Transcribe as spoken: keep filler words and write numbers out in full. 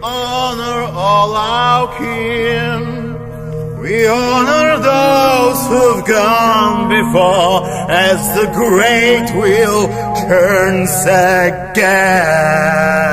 honor all our kin. We honor those who've gone before, as the great wheel turns again.